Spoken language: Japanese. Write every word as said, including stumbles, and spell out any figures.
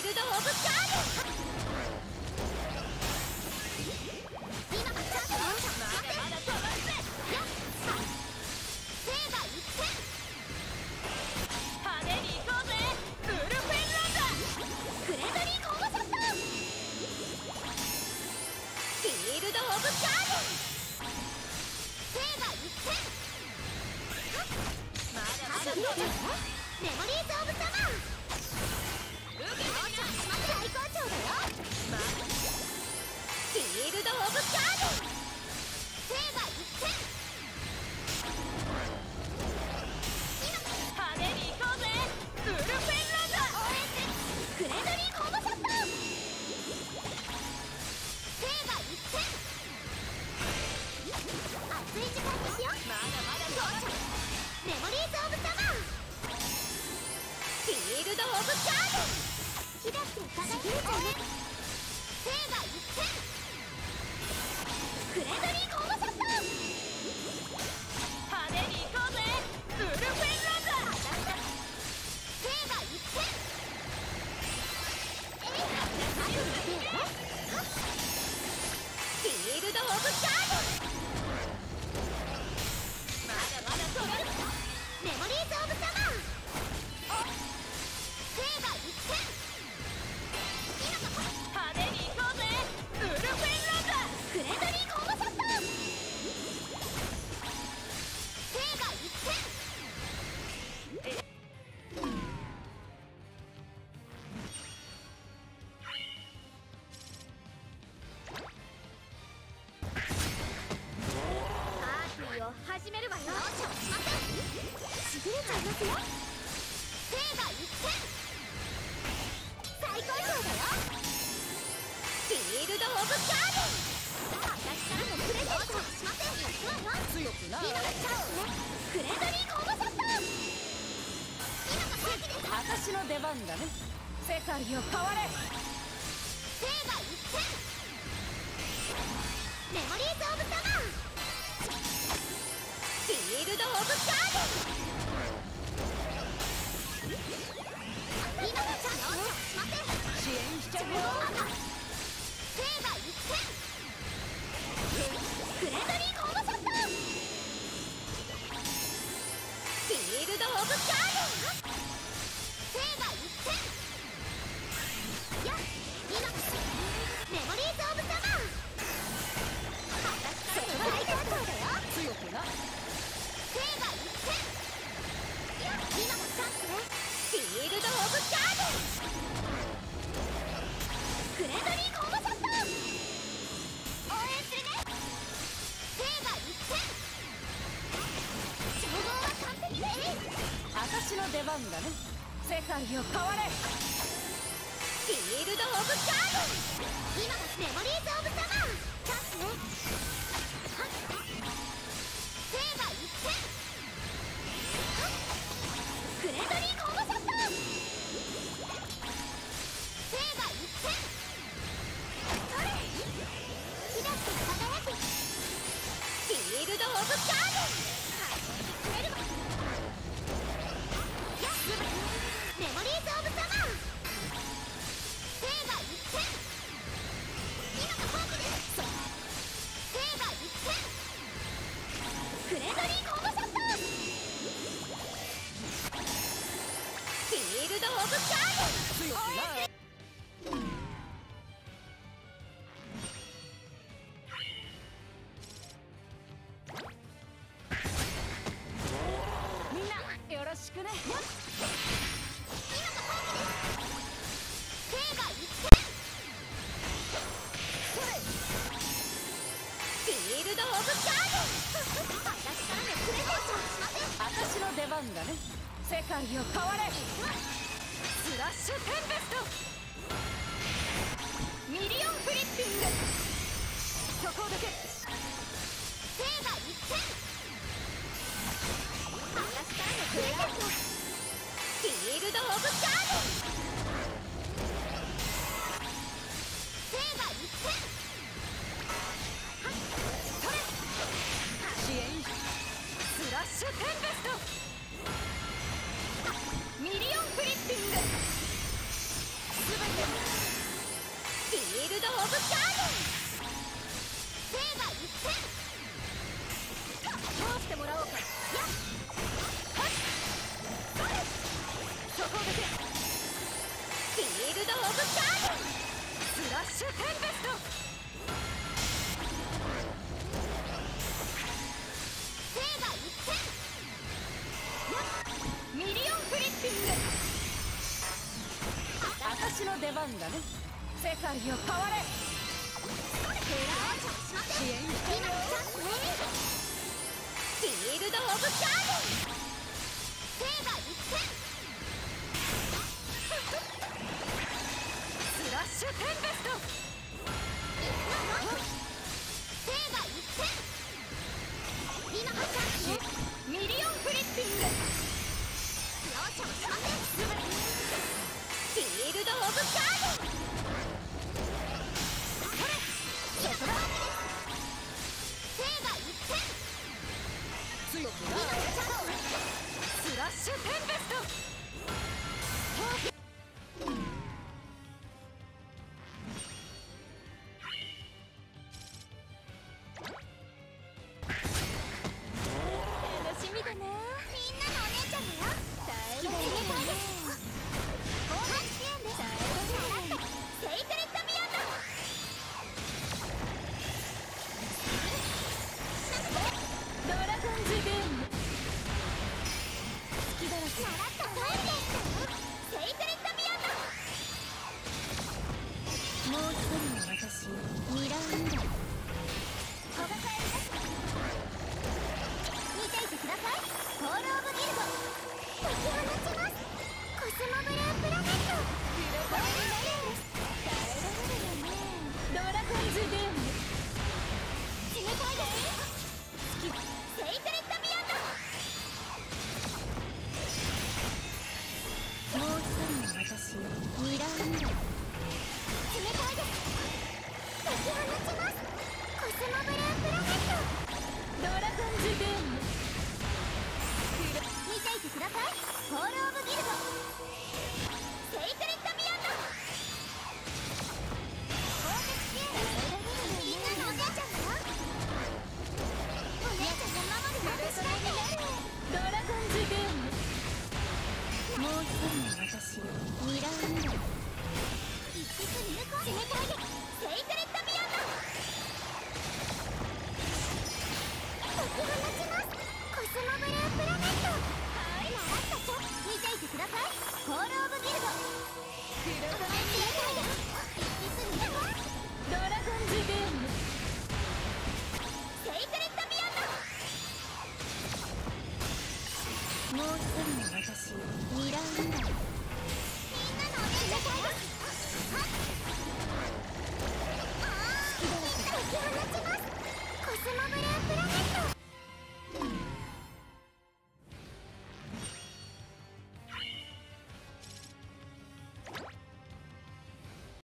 ルド・オブ・チャージ。今がチャンスよ。まだまだ飛ばすぜ。やっセーバー一点。派手に行こうぜウルフェンランダー。フレンドリーコーボショット。フィールド・オブ・チャージ。セーバー一点。まだまだ飛ばす。メモリーズ・オブ・サマー。最高潮だよ。フィールド・オブ・チャージ。セーバー一点。派手に行こうぜウルフェンランダー。応援するフレンドリーコーボショット。セーバー一点。熱い時間にしよう。まだまだ到着。メモリーズ・オブ・サマー。フィールド・オブ・チャージ。キラって輝いてるじゃんね。セーバー一点。フレンドリーコーボショット。派手に行こうぜウルフェンランダー。セーバー一点。えいっフィールド・オブ・チャージ。まだまだ飛べる。メモリーズ・オブ・サマー。セーバー一点。派手に行こうぜウルフェンランダー。フレンドリーコーボショット。セーバー一点。パーティーを始めるわよ。しびれちゃいますよ。セーバー一点。最高潮だよ。フィールド・オブ・チャージ。私からもプレゼントしません。強くな今がチャンスね。フレンドリーコーボショット。今が正気です。 私の出番だね。世界を変われ。 セーバー一点。メモリーズ・オブ・サマー。フィールド・オブ・チャージ。今がチャンスね。しません。 支援しちゃうよ。 セーバー一点。フレンドリーコーボショット。フィールド・オブ・チャージ。セーバー一点。やっ今メモリーズ・オブ・サマー。最高潮だよ。 強くな。 セーバー一点。今がチャンスね。フィールド・オブ・チャージ。フレンドリーコーボショット。応援するね。セーバー一点。調合は完璧ね。 私の出番だね。世界を変われ。 フィールド・オブ・チャージ。今がメモリーズ・オブ・サマー。チャンスね。セーバー一点。フレンドリーコーボショット。セーバー一点。それキラッと輝く。フィールド・オブ・チャージ。くれるわ。やっメモリーズ・オブ・サマー。セーバー一点。今が本気です。セーバー一点。フレンドリーコーボショット。フィールド・オブ・チャージ。 強くな。みんなよろしくね。 今が本気です。セーバー一点。フィールド・オブ・チャージ。私からのプレゼントをしません。 私の出番だね。世界を変われ。スラッシュテンペスト。ミリオンフリッピング。そこだけ。 セーバー一点。私からのプレゼント。フィールド・オブ・チャージ。セーバー一点。 支援スラッシュテンペスト。ミリオンフリッピング。すべてオブ・ガーデン聖が一戦どうしてもらおうか。 やっそこだけ。 フィールド・オブ・ガーデンスラッシュテンペスト。 聖が一戦ミリオンフリッピング。私の出番だね。世界を変われ。支援して今のチャンスねフィールド・オブ・ガーデン聖が一戦スラッシュテンペスト。 聖が一戦今のチャンスねミリオンフリッピング。 容赦をしませんフィールド・オブ・ガーデンそれそこだ聖が一戦強くな今のチャンススラッシュテンペスト。 楽しみだなみんなのお姉ちゃんだよ大好きだよね後半支援です習ったセイクレットビヨンドドラゴンズゲーム。好きだらけ。 習ったトイレセイクレットビヨンドもう一人の私、ミラーンダ。 小笠原です見ていてくださいコール・オブ・ギルド敵を放ちますコスモブループラネットこれになるんです耐えられるよねドラゴンズゲーム。 冷たいですセイクレットビヨンドもう一人の私、ミラーンダ。 冷たいです敵を放ちますコスモブループラネットドラゴンズゲーム。 見ていてくださいコール・オブ・ギルドセイクレットビヨンド攻撃支援みんなのお姉ちゃんだよお姉ちゃんが守る私なんてドラゴンズゲーム。もう一人の私、ミラーンダ。 一滴入魂冷たいでセイクレットビヨンド敵を放ちますコスモブループラネットはい習ったちょ見ていてくださいコール・オブ・ギルド